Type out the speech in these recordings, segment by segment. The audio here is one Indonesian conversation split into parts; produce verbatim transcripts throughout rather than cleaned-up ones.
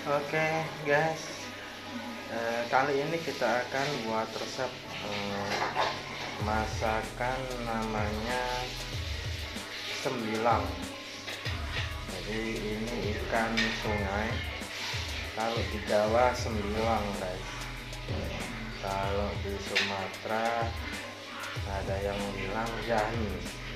Oke guys, eh, kali ini kita akan buat resep eh, masakan namanya sembilang. Jadi ini ikan sungai, kalau di Jawa sembilang guys, kalau di Sumatera ada yang bilang jahi.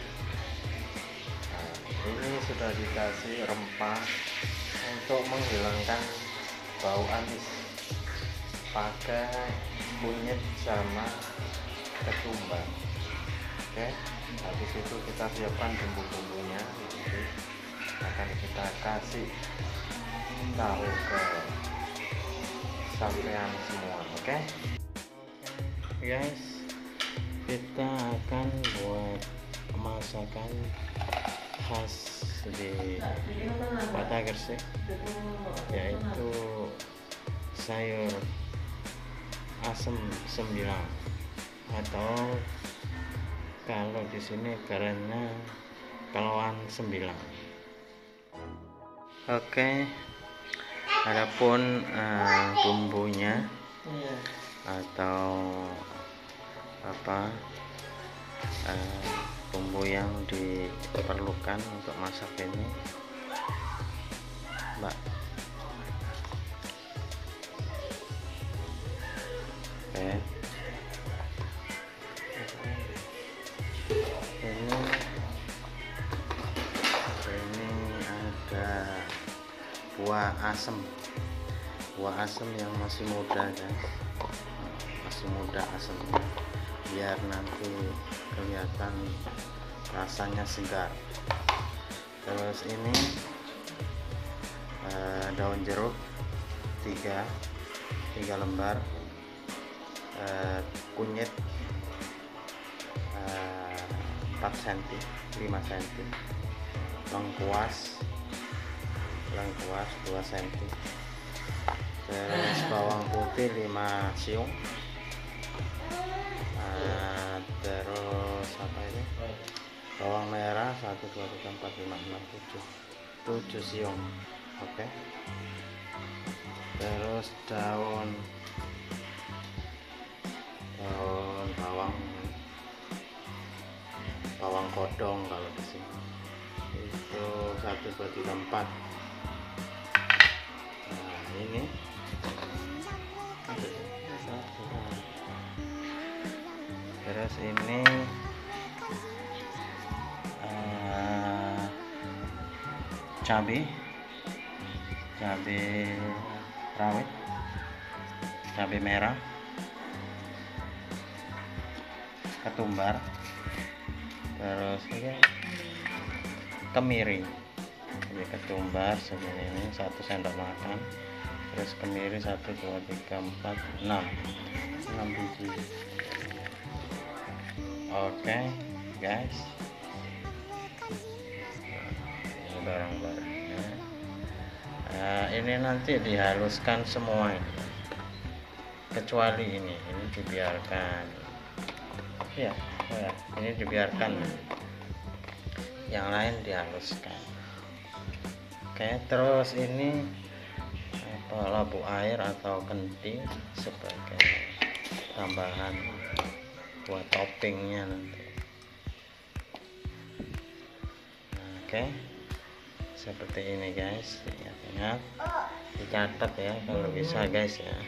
Nah, ini sudah dikasih rempah untuk menghilangkan bau amis, pakai kunyit sama ketumbar. Oke, habis itu kita siapkan bumbu-bumbunya, nanti akan kita kasih tahu ke sampean semua. Oke guys, kita akan buat masakan khas di Kota Gresik, yaitu sayur asem sembilang, atau kalau di sini kerennya keloan sembilang. Oke, adapun uh, bumbunya atau apa uh, bumbu yang diperlukan untuk masak ini, Mbak. Oke, ini ini ada buah asem, buah asem yang masih muda guys, masih muda asemnya, biar nanti kelihatan rasanya segar. Terus ini eh, daun jeruk tiga tiga lembar, eh, kunyit eh, empat sentimeter lima sentimeter, lengkuas lengkuas dua sentimeter, terus bawang putih lima siung, uh, terus apa ini, bawang merah satu dua tiga empat lima enam tujuh tujuh siung. Oke, terus daun daun bawang bawang kodong kalau di sini itu satu dua tiga empat. Nah ini terus ini uh, cabai cabai rawit, cabai merah, ketumbar, terus ini kemiri. Jadi ketumbar segini ini satu sendok makan, terus kemiri satu dua tiga empat enam enam biji. Oke guys, ini barang-barangnya. Nah, ini nanti dihaluskan semua ini, kecuali ini ini dibiarkan ya, oh ya ini dibiarkan, yang lain dihaluskan. Oke, terus ini apa, labu air atau kendi sebagai tambahan buat toppingnya nanti. Nah, oke, seperti ini guys, ingat-ingat, dicatat ya kalau bisa guys ya.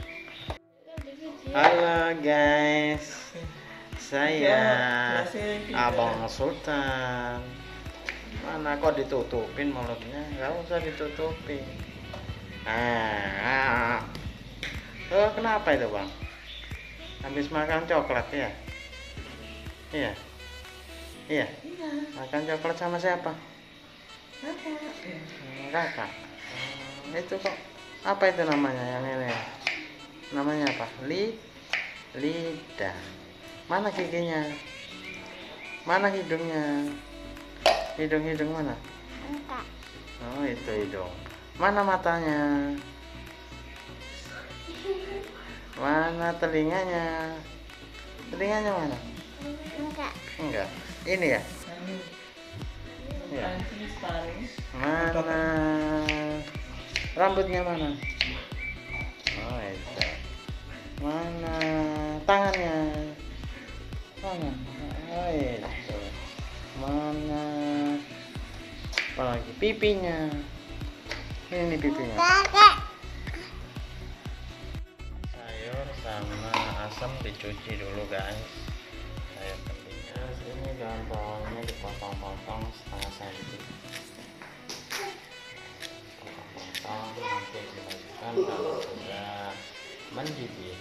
Halo guys, saya Abang Sultan. Mana kok ditutupin mulutnya? Nggak usah ditutupin. Ah, oh, kenapa itu bang? Habis makan coklat ya? Iya, iya. Makan coklat sama siapa? Hmm, kakak. Hmm, itu kok apa itu namanya yang ini? Namanya apa? Li, lidah. Mana giginya? Mana hidungnya? Hidung-hidung mana? Oh itu hidung. Mana matanya? Mana telinganya? Telinganya mana? Enggak. Enggak. Ini ya? Ya. Mana? Rambutnya mana? Oh, itu. Mana tangannya? Mana? Oh, itu. Mana? Apalagi pipinya? Ini nih pipinya. Sayur sama asam dicuci dulu guys. Sayur kembingnya. Ini daun bawangnya dipotong-potong setengah senti. Potong-potong nanti dimasukkan kalau sudah mendidih.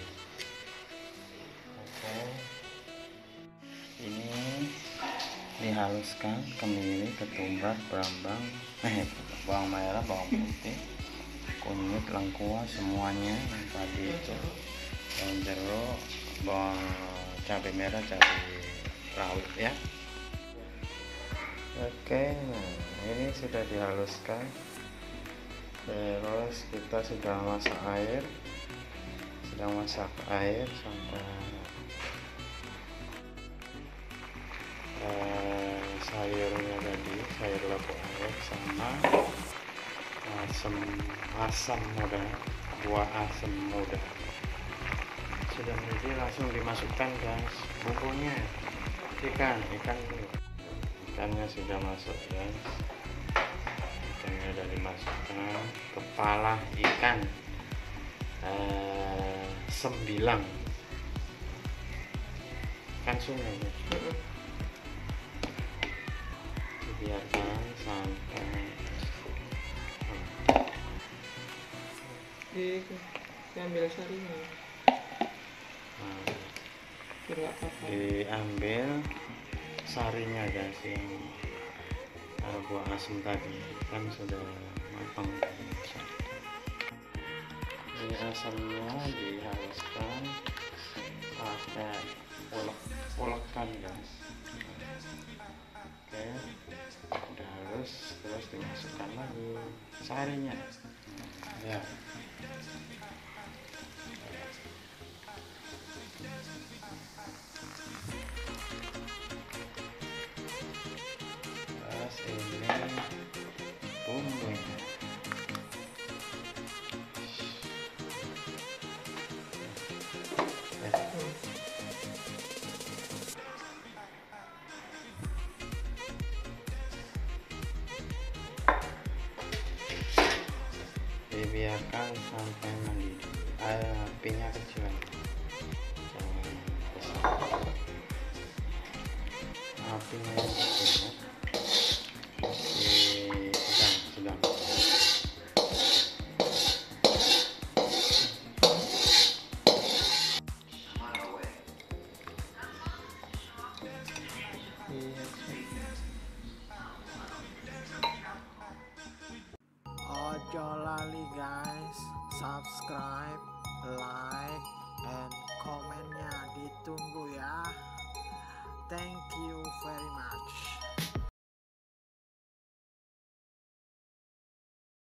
Oke. Ini dihaluskan kemiri, ketumbar, berambang, eh bawang merah, bawang putih, kunyit, lengkuas, semuanya yang tadi itu, daun jeruk, bawang, cabai merah, cabai rawit ya. Oke, nah ini sudah dihaluskan. Terus kita sudah masak air, sedang masak air sampai eh, sayurnya tadi, sayur labu air sama asam asam muda, buah asam muda sudah mendidih, langsung dimasukkan guys bumbunya. Ikan, ikan ikannya sudah masuk guys, ikannya sudah dimasukkan. Kepala ikan eh, sembilang ikan sungai ya. Dibiarkan sampai di diambil sarinya, nah, apa-apa. diambil sarinya guys, yang uh, buah asam tadi kan sudah matang. Ini asamnya dihaluskan pakai ulek-ulekan guys. Oke, udah halus, terus dimasukkan lagi sarinya ya. Terus ini bumbunya. Dibiarkan sampai mendidih, air apinya kecil, jangan besar, apinya yang kecil, masih sedang sedang. Ojo lali guys, subscribe, like, and komennya ditunggu ya. Thank you very much.